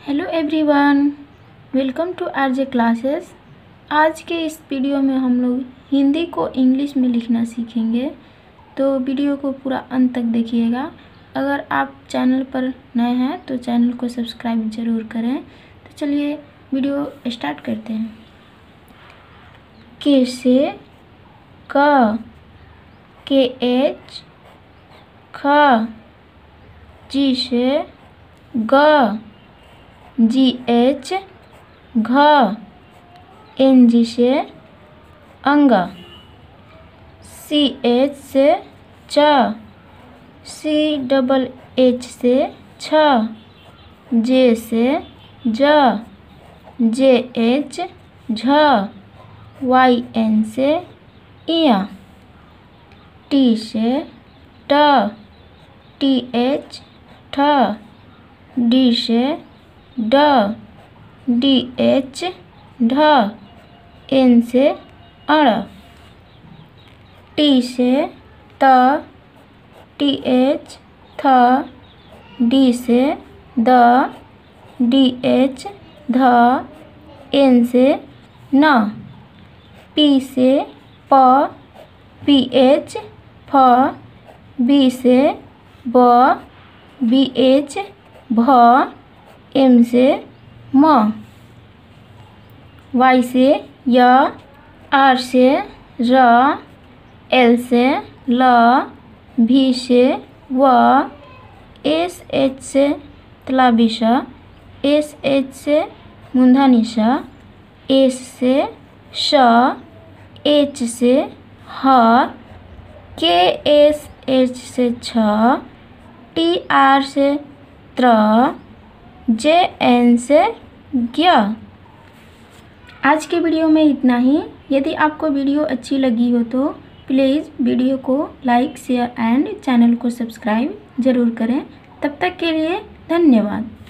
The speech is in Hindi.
Hello everyone, welcome to RJ classes. आज के इस वीडियो में हम लोग हिंदी को इंग्लिश में लिखना सीखेंगे, तो वीडियो को पूरा अंत तक देखिएगा। अगर आप चैनल पर नए हैं तो चैनल को सब्सक्राइब ज़रूर करें। तो चलिए वीडियो स्टार्ट करते हैं। के से क, के एच ख, जी से ग, जी एच घ, एन जी से अंग, सी एच से च, सी डबल एच से छ, जे से ज, जे एच झ, वाई एन से इया, टी से ट, टी एच ठ, डी से ड, डी एच ढ, एन से अड़, टी से त, टी एच थ, डी से द, डी एच ध, एन से न, पी से प, पी एच फ, बी से ब, बी एच भ, एम से म, वाई से य, आर से र, एल से ल, भी से व, एस एच से तलाबी श, एस एच से मूंधानी श, एस से श, एच से ह, के एस एच से छ, टी आर से त्र, जे एन से ज्ञ। आज के वीडियो में इतना ही। यदि आपको वीडियो अच्छी लगी हो तो प्लीज़ वीडियो को लाइक, शेयर एंड चैनल को सब्सक्राइब ज़रूर करें। तब तक के लिए धन्यवाद।